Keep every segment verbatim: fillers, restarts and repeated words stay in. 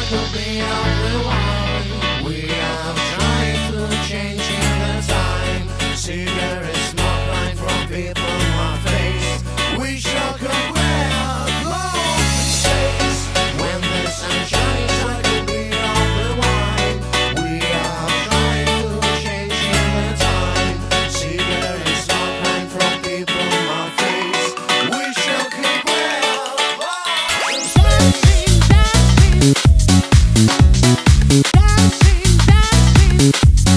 could be of the wine. We are trying to change in the time. Cigarette smoke line from people in my face. We sure could wear clothes face. When the sun shines, I could be of the wine. We are trying to change in the time. Cigarette smoke line from people in my face. We sure could wear clothes face. Dancing, dancing,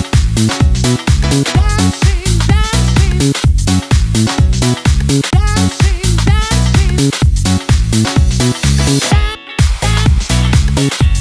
dancing, dancing, dancing, dancing, dancing.